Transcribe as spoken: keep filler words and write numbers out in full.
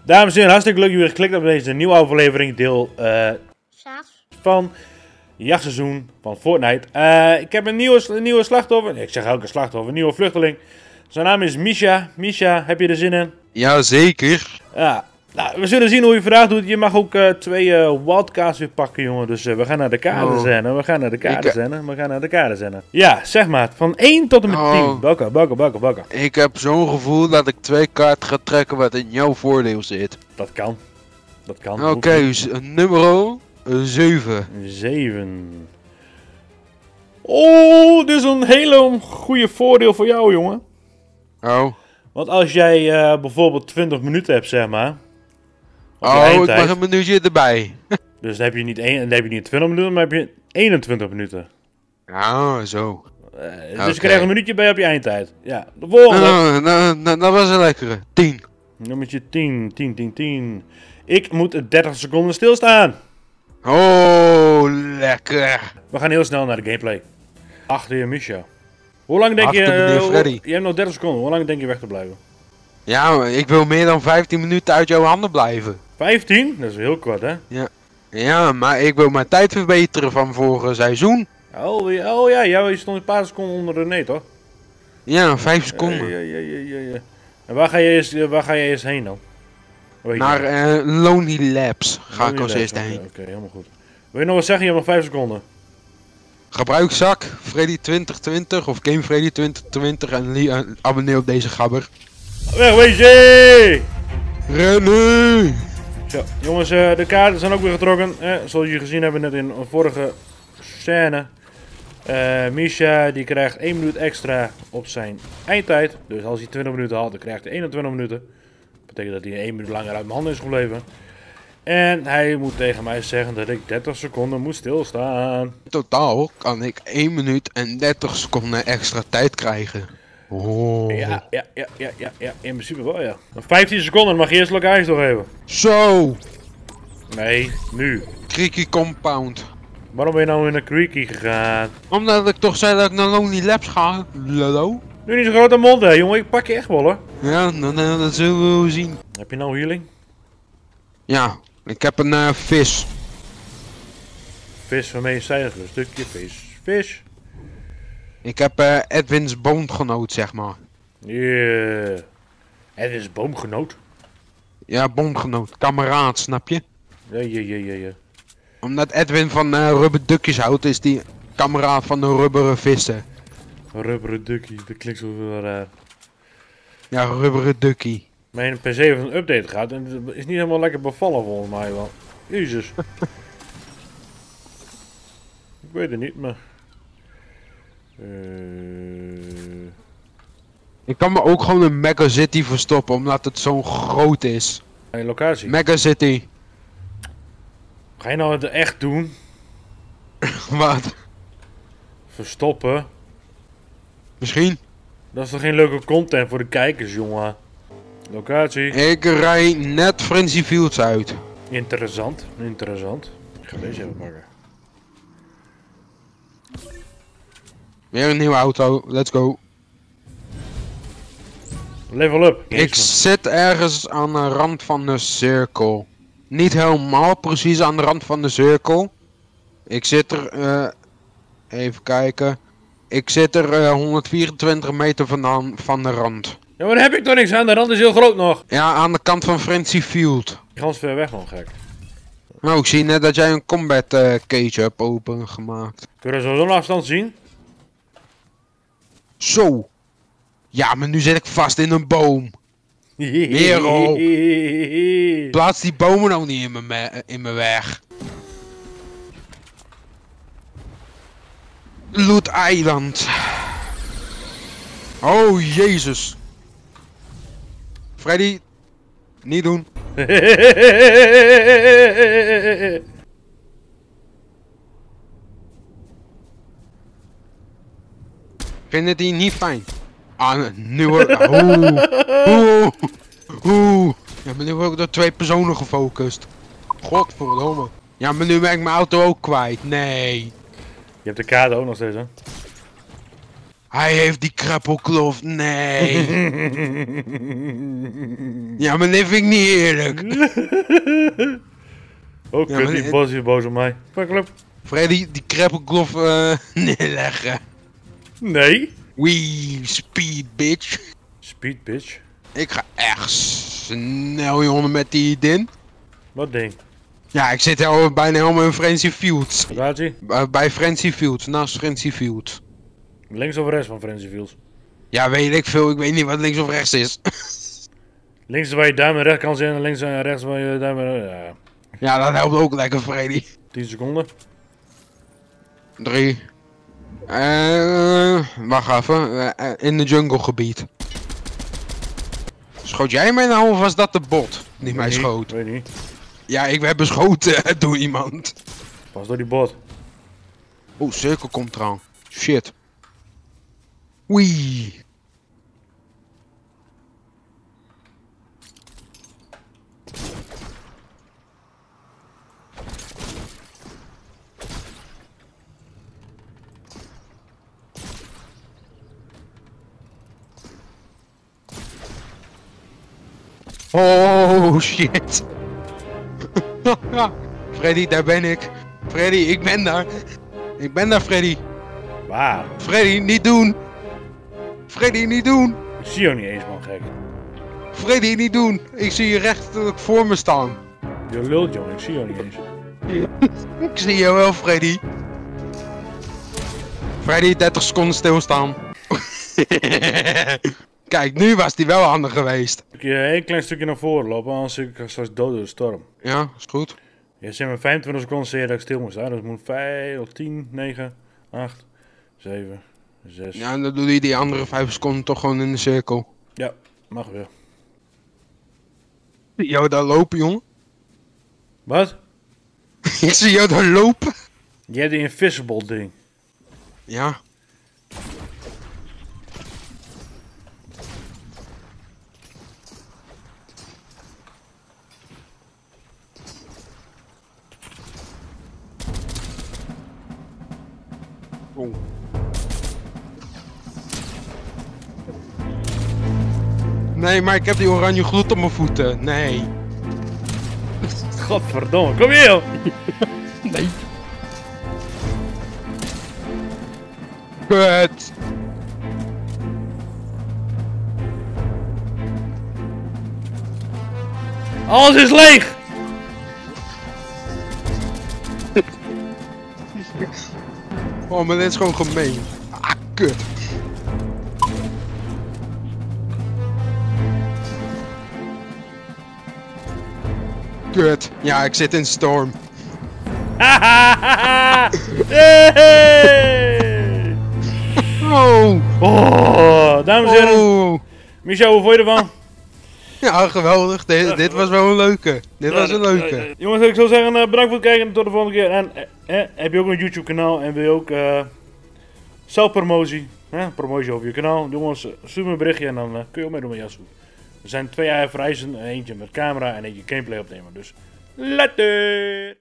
Dames en heren, hartstikke leuk dat jullie geklikt hebben op deze nieuwe aflevering, deel uh, van jachtseizoen van Fortnite. Uh, ik heb een nieuwe, een nieuwe slachtoffer, nee, ik zeg elke slachtoffer, een nieuwe vluchteling. Zijn naam is Misha. Misha, heb je er zin in? Jazeker. Ja, nou, we zullen zien hoe je vandaag doet. Je mag ook uh, twee uh, wildcards weer pakken, jongen. Dus uh, we gaan naar de kaarten oh. zennen. We gaan naar de kaarten zennen. We gaan naar de kaarten zennen. Ja, zeg maar, van één tot en met oh. tien. Welke, welke, welke, welke? Ik heb zo'n gevoel dat ik twee kaarten ga trekken wat in jouw voordeel zit. Dat kan. Dat kan. Oké, okay, nummer zeven. zeven. Oh, dit is een hele goede voordeel voor jou, jongen. Oh. Want als jij uh, bijvoorbeeld twintig minuten hebt, zeg maar. Oh, ik mag een minuutje erbij. Dus dan heb je niet, een, dan heb je niet twintig minuten, maar heb je eenentwintig minuten. Ah, zo. Uh, dus okay. Je krijgt een minuutje bij op je eindtijd. Ja, de volgende. Nou, nou, nou, dat was een lekkere. tien. Nummertje tien, tien, tien, tien. Ik moet dertig seconden stilstaan. Oh, lekker. We gaan heel snel naar de gameplay. Achter je Misha. Hoe lang denk Achter je... meneer Freddy. Je hebt nog dertig seconden. Hoe lang denk je weg te blijven? Ja, ik wil meer dan vijftien minuten uit jouw handen blijven. vijftien? Dat is heel kort, hè? Ja. Ja, maar ik wil mijn tijd verbeteren van vorig seizoen. Oh, ja, oh ja, jij stond een paar seconden onder René, toch? Ja, vijf seconden. Ja, ja, ja, ja, ja. En waar ga je eerst, waar ga je eerst heen dan? Naar uh, Lonely Labs ga Lonely ik als eerst okay, heen. Oké, okay, helemaal goed. Wil je nog wat zeggen? Je hebt nog vijf seconden. Gebruikzak Freddy twintig twintig of Game Freddy twintig twintig en uh, abonneer op deze gabber. Wegwezen! Rennen! Zo, jongens, uh, de kaarten zijn ook weer getrokken. Eh, zoals jullie gezien hebben net in een vorige scène. Uh, Misha die krijgt één minuut extra op zijn eindtijd. Dus als hij twintig minuten haalt, dan krijgt hij eenentwintig minuten. Dat betekent dat hij één minuut langer uit mijn handen is gebleven. En hij moet tegen mij zeggen dat ik dertig seconden moet stilstaan. In totaal kan ik één minuut en dertig seconden extra tijd krijgen. Oh. Ja, ja, ja, ja, ja, ja, in principe wel, ja. Nog vijftien seconden, mag je eerst locaties doorgeven. Zo! Nee, nu. Creaky Compound. Waarom ben je nou in een Creaky gegaan? Omdat ik toch zei dat ik naar Lonely Labs ga. Lolo. Nu niet zo'n grote mond, hè, jongen. Ik pak je echt wel, hoor. Ja, dan, dan, dat zullen we zien. Heb je nou healing? Ja, ik heb een uh, vis. Vis waarmee je stijgt, een stukje vis. Vis. Ik heb uh, Edwin's boomgenoot, zeg maar. Yeah. Edwin's boomgenoot? Ja, boomgenoot. Kameraad, snap je? Ja, ja, ja, ja, ja. Omdat Edwin van uh, rubberdukjes houdt, is die kameraad van de rubberen vissen. Rubberen dukkie, dat klinkt zo raar. Ja, rubberen dukkie. Mijn P C heeft een update gehad en het is niet helemaal lekker bevallen volgens mij wel. Jezus. Ik weet het niet, maar... Uh... Ik kan me ook gewoon een Mega City verstoppen, omdat het zo groot is. Mijn locatie? Mega City. Ga je nou het echt doen? Wat? Verstoppen? Misschien. Dat is toch geen leuke content voor de kijkers, jongen? Locatie? Ik rij net Frenzy Fields uit. Interessant, interessant. Ik ga deze even pakken. Weer een nieuwe auto, let's go. Level up. Ik zit ergens aan de rand van de cirkel. Niet helemaal precies aan de rand van de cirkel. Ik zit er, uh, even kijken. Ik zit er uh, honderdvierentwintig meter vandaan van de rand. Ja, maar daar heb ik toch niks aan, de rand is heel groot nog. Ja, aan de kant van Frenzy Field. Gans ver weg nog, gek. Nou, ik zie net dat jij een combat uh, cage hebt opengemaakt. Kun je zo zo'n afstand zien? Zo. Ja, maar nu zit ik vast in een boom. Merel. Plaats die bomen nou niet in mijn, in mijn weg. Loot Island. Oh, Jezus. Freddy. Niet doen. Vind het hier niet fijn? Ah, nu wordt... Oeh. Oeh. Oeh. Ja, maar nu word ik door twee personen gefocust. Godverdomme. Ja, maar nu ben ik mijn auto ook kwijt. Nee. Je hebt de kaart ook nog steeds, hè? Hij heeft die kreppelklof. Nee. Ja, maar dit vind ik niet eerlijk. Ook Ja, kut, maar die dit- bos is boos op mij. Fuck up. Freddy, die kreppelklof eh neerleggen. Nee. Wee, speed bitch. Speed bitch. Ik ga echt snel jongen met die din. Wat ding? Ja, ik zit al bijna helemaal in Frenzy Fields. Waar gaat ie? Uh, bij Frenzy Fields, naast Frenzy Fields. Links of rechts van Frenzy Fields? Ja, weet ik veel, ik weet niet wat links of rechts is. Links is waar je duim en rechts kan zijn en links en rechts waar je duim en ja, Ja, dat helpt ook lekker, Freddy. tien seconden. Drie. Eh, wacht even, Eh, eh, in de jungle gebied. Schoot jij mij nou of was dat de bot die mij Weet niet, schoot? Weet niet. Ja, ik werd beschoten door iemand. Pas door die bot. Oeh, cirkel komt eraan. Shit. Wee. Oh shit. Freddy, daar ben ik. Freddy, ik ben daar. Ik ben daar, Freddy. Waar? Freddy, niet doen. Freddy, niet doen. Ik zie jou niet eens, man, gek. Freddy, niet doen. Ik zie je rechtelijk voor me staan. Je lult, jongen. Ik zie jou niet eens. Ik zie je wel, Freddy. Freddy, dertig seconden stilstaan. Kijk, nu was die wel handig geweest. Ik je één klein stukje naar voren lopen, anders zit ik straks dood door de storm. Ja, is goed. Je zegt met vijfentwintig seconden zei je dat ik stil moest staan. Dus het moet vijf, tien, negen, acht, zeven, zes. Ja, en dan doe je die andere vijf seconden toch gewoon in de cirkel. Ja, mag weer. Zie jou daar lopen, jongen? Wat? Ik zie jou daar lopen. Je hebt die invisible ding. Ja. Oh. Nee, maar ik heb die oranje gloed op mijn voeten. Nee. Godverdomme, kom hier joh! Nee. Kut. Alles is leeg! Oh, maar dit is gewoon gemeen. Ah, kut. Kut. Ja, ik zit in storm. Hey! Oh. Oh, dames en heren. Oh. Michel, hoe vond je ervan? Ja, geweldig. Dit, dit was wel een leuke. Dit was een leuke. Jongens, ik zou zeggen, uh, bedankt voor het kijken en tot de volgende keer. En eh, eh, heb je ook een YouTube kanaal en wil je ook uh, zelfpromotie, eh, promotie over je kanaal. Jongens, stuur me een berichtje en dan uh, kun je ook meedoen met Yasu. Er zijn twee vereisen, eentje met camera en eentje gameplay opnemen. Dus later!